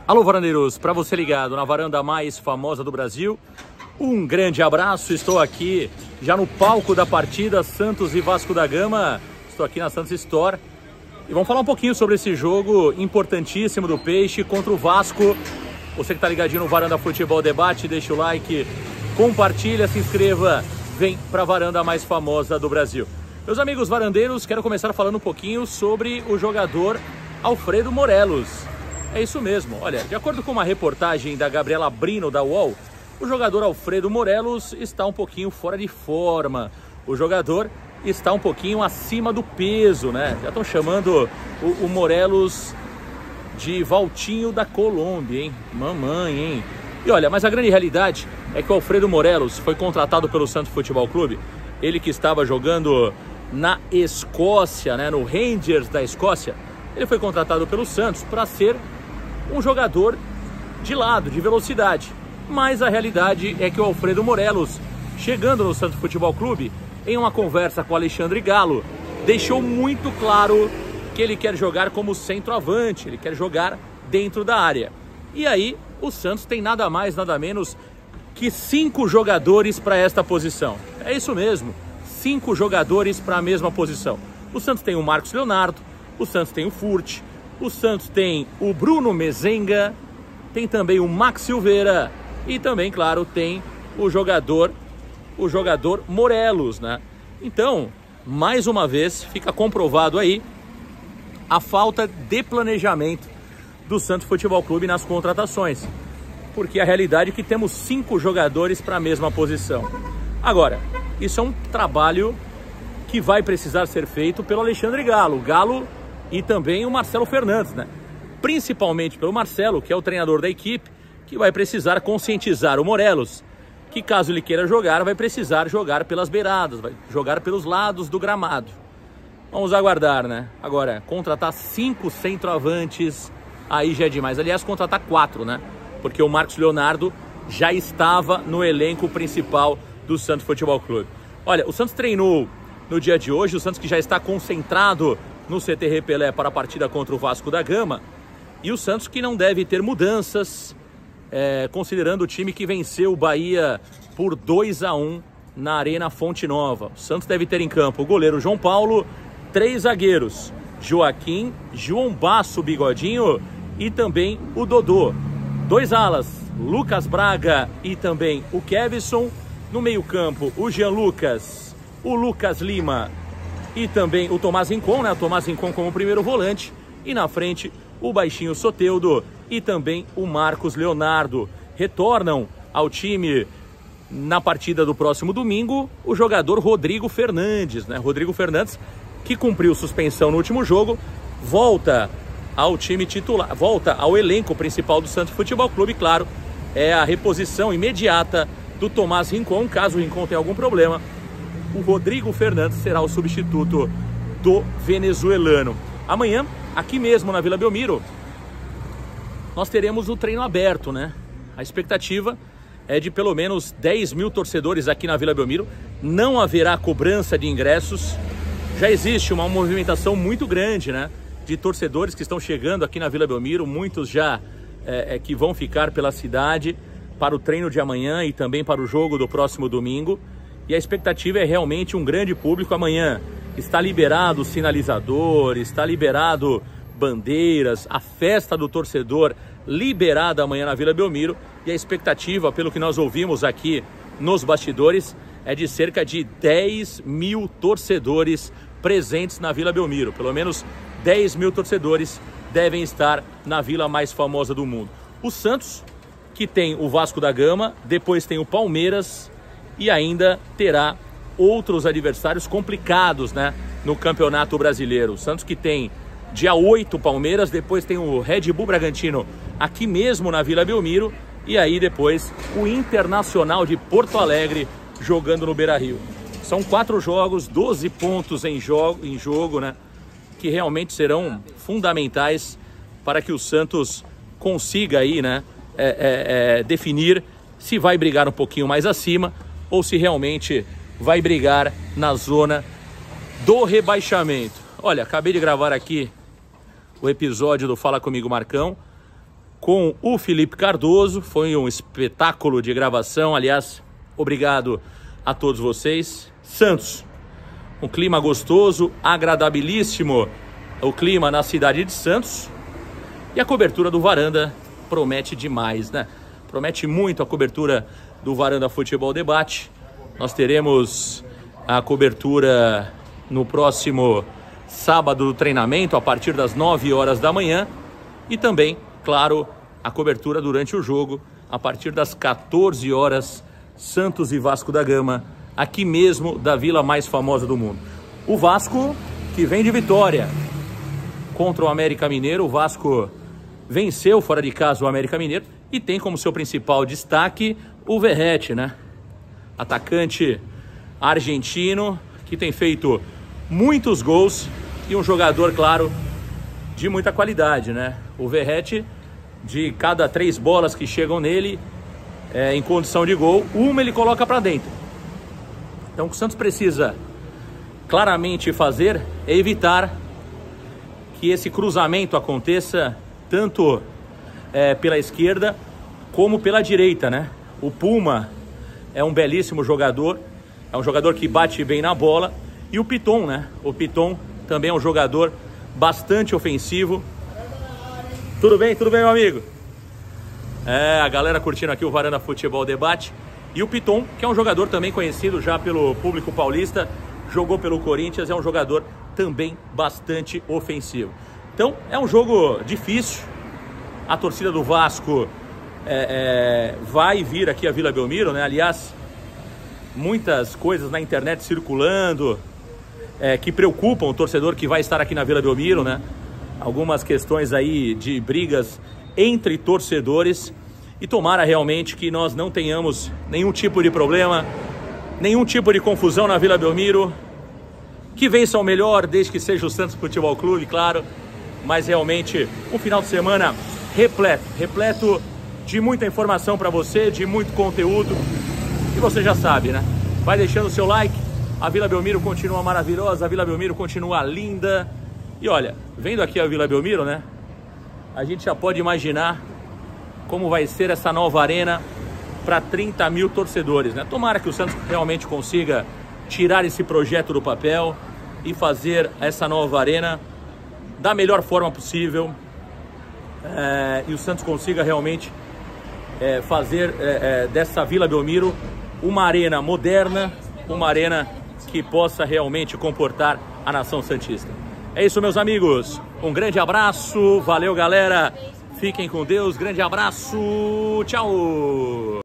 Alô, varandeiros, para você ligado na varanda mais famosa do Brasil, um grande abraço. Estou aqui já no palco da partida Santos e Vasco da Gama. Estou aqui na Santos Store e vamos falar um pouquinho sobre esse jogo importantíssimo do Peixe contra o Vasco. Você que está ligadinho no Varanda Futebol Debate, deixa o like, compartilha, se inscreva, vem para a varanda mais famosa do Brasil. Meus amigos varandeiros, quero começar falando um pouquinho sobre o jogador Alfredo Morelos. É isso mesmo, olha, de acordo com uma reportagem da Gabriela Brino da UOL, o jogador Alfredo Morelos está um pouquinho fora de forma. O jogador está um pouquinho acima do peso, né? Já estão chamando o Morelos de Valtinho da Colômbia, hein? Mamãe, hein? E olha, mas a grande realidade é que o Alfredo Morelos foi contratado pelo Santos Futebol Clube. Ele que estava jogando na Escócia, né? No Rangers da Escócia. Ele foi contratado pelo Santos para ser um jogador de lado, de velocidade. Mas a realidade é que o Alfredo Morelos, chegando no Santos Futebol Clube, em uma conversa com o Alexandre Galo, deixou muito claro que ele quer jogar como centroavante, ele quer jogar dentro da área. E aí, o Santos tem nada mais, nada menos que 5 jogadores para esta posição. É isso mesmo, 5 jogadores para a mesma posição. O Santos tem o Marcos Leonardo, o Santos tem o Furt, o Santos tem o Bruno Mezenga, tem também o Max Silveira e também, claro, tem o jogador Morelos, né? Então, mais uma vez, fica comprovado aí a falta de planejamento do Santos Futebol Clube nas contratações. Porque a realidade é que temos 5 jogadores para a mesma posição. Agora, isso é um trabalho que vai precisar ser feito pelo Alexandre Galo e também o Marcelo Fernandes, né? Principalmente pelo Marcelo, que é o treinador da equipe, que vai precisar conscientizar o Morelos, que caso ele queira jogar, vai precisar jogar pelas beiradas, vai jogar pelos lados do gramado. Vamos aguardar, né? Agora, contratar 5 centroavantes, aí já é demais. Aliás, contratar 4, né? Porque o Marcos Leonardo já estava no elenco principal do Santos Futebol Clube. Olha, o Santos treinou no dia de hoje, o Santos que já está concentrado no CT Pelé para a partida contra o Vasco da Gama, e o Santos que não deve ter mudanças, considerando o time que venceu o Bahia por 2-1 na Arena Fonte Nova. O Santos deve ter em campo o goleiro João Paulo, 3 zagueiros, Joaquim, João Basso Bigodinho e também o Dodô. 2 alas, Lucas Braga e também o Kevson. No meio campo, o Jean Lucas, o Lucas Lima e também o Tomás Rincon, né? O Tomás Rincon como primeiro volante. E na frente, o baixinho Soteldo e também o Marcos Leonardo. Retornam ao time na partida do próximo domingo o jogador Rodrigo Fernandes, né? Rodrigo Fernandes, que cumpriu suspensão no último jogo, volta ao time titular, volta ao elenco principal do Santos Futebol Clube. Claro, é a reposição imediata do Tomás Rincon. Caso o Rincon tenha algum problema, o Rodrigo Fernandes será o substituto do venezuelano. Amanhã, aqui mesmo na Vila Belmiro, nós teremos o treino aberto, né? A expectativa é de pelo menos 10 mil torcedores aqui na Vila Belmiro. Não haverá cobrança de ingressos. Já existe uma movimentação muito grande, né? De torcedores que estão chegando aqui na Vila Belmiro. Muitos já que vão ficar pela cidade para o treino de amanhã e também para o jogo do próximo domingo. E a expectativa é realmente um grande público amanhã. Está liberado sinalizador, está liberado bandeiras, a festa do torcedor liberada amanhã na Vila Belmiro. E a expectativa, pelo que nós ouvimos aqui nos bastidores, é de cerca de 10 mil torcedores presentes na Vila Belmiro. Pelo menos 10 mil torcedores devem estar na vila mais famosa do mundo. O Santos, que tem o Vasco da Gama, depois tem o Palmeiras e ainda terá outros adversários complicados, né, no Campeonato Brasileiro. O Santos que tem dia 8 Palmeiras, depois tem o Red Bull Bragantino aqui mesmo na Vila Belmiro e aí depois o Internacional de Porto Alegre jogando no Beira-Rio. São 4 jogos, 12 pontos em jogo, né, que realmente serão fundamentais para que o Santos consiga aí, né, definir se vai brigar um pouquinho mais acima ou se realmente vai brigar na zona do rebaixamento. Olha, acabei de gravar aqui o episódio do Fala Comigo Marcão com o Felipe Cardoso. Foi um espetáculo de gravação, aliás, obrigado a todos vocês. Santos, um clima gostoso, agradabilíssimo o clima na cidade de Santos. E a cobertura do Varanda promete demais, né? Promete muito a cobertura do Varanda Futebol Debate. Nós teremos a cobertura no próximo sábado do treinamento, a partir das 9 horas da manhã. E também, claro, a cobertura durante o jogo, a partir das 14 horas, Santos e Vasco da Gama, aqui mesmo da vila mais famosa do mundo. O Vasco que vem de vitória contra o América Mineiro. O Vasco venceu fora de casa o América Mineiro e tem como seu principal destaque o Verratti, né? Atacante argentino que tem feito muitos gols e um jogador, claro, de muita qualidade, né? O Verratti, de cada 3 bolas que chegam nele em condição de gol, uma ele coloca para dentro. Então o que o Santos precisa claramente fazer é evitar que esse cruzamento aconteça tanto pela esquerda como pela direita, né? O Puma é um belíssimo jogador, é um jogador que bate bem na bola. E o Piton, né? O Piton também é um jogador bastante ofensivo. Tudo bem, meu amigo? A galera curtindo aqui o Varanda Futebol Debate. E o Piton, que é um jogador também conhecido já pelo público paulista, jogou pelo Corinthians, é um jogador também bastante ofensivo. Então, é um jogo difícil. A torcida do Vasco vai vir aqui a Vila Belmiro, né? Aliás, muitas coisas na internet circulando que preocupam o torcedor que vai estar aqui na Vila Belmiro, né? Algumas questões aí de brigas entre torcedores. E tomara realmente que nós não tenhamos nenhum tipo de problema, nenhum tipo de confusão na Vila Belmiro. Que vença o melhor, desde que seja o Santos Futebol Clube, claro. Mas realmente um final de semana repleto de muita informação para você, de muito conteúdo. E você já sabe, né? Vai deixando o seu like. A Vila Belmiro continua maravilhosa, a Vila Belmiro continua linda. E olha, vendo aqui a Vila Belmiro, né? A gente já pode imaginar como vai ser essa nova arena para 30 mil torcedores, né? Tomara que o Santos realmente consiga tirar esse projeto do papel e fazer essa nova arena da melhor forma possível. E o Santos consiga realmente fazer dessa Vila Belmiro uma arena moderna, uma arena que possa realmente comportar a nação santista. É isso, meus amigos. Um grande abraço. Valeu, galera. Fiquem com Deus. Grande abraço. Tchau.